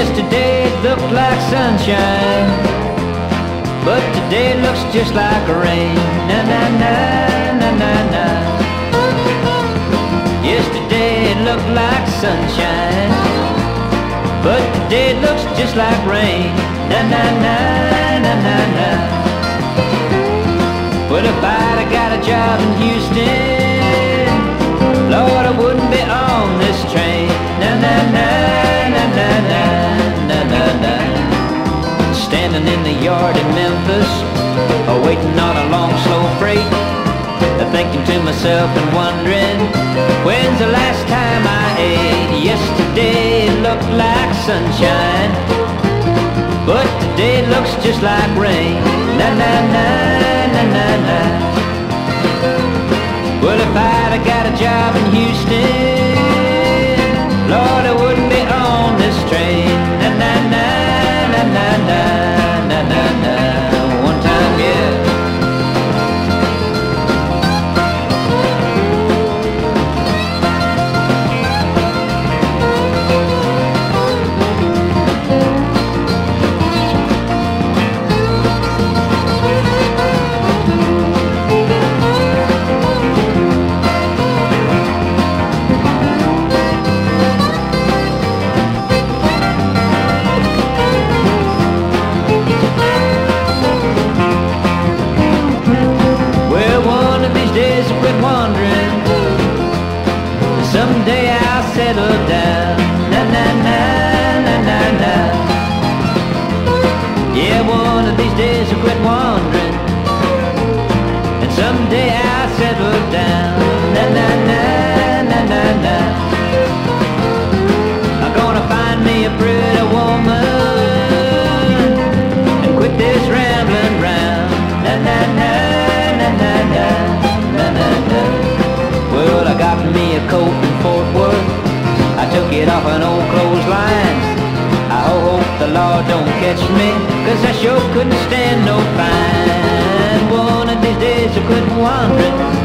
Yesterday it looked like sunshine, but today it looks just like rain. Na na na na na na. Yesterday it looked like sunshine, but today it looks just like rain. Na na na na na na. Well, if I'd have got a job in Houston, Lord, I wouldn't be on this train. Na na na na na na na na na. Standing in the yard in Memphis, waiting on a long slow freight, thinking to myself and wondering, when's the last time I ate? Yesterday it looked like sunshine, but today it looks just like rain. Na na na na na na. Well, if I'd have got a job in Houston, Lord, I wouldn't be on this train. Na na na na na na na na na. One time, yeah. Wandering, someday I'll settle down. Na na na na na na. Yeah, one of these days I'll quit wandering, and someday I'll settle down. Na na na na na na. I'm gonna find me a pretty woman and quit this rambling round. Na na na na na na. Well, I got me a coat in Fort Worth, I took it off an old clothesline. I hope the law don't catch me, 'cause I sure couldn't stand no fine. One of these days I quit wandering,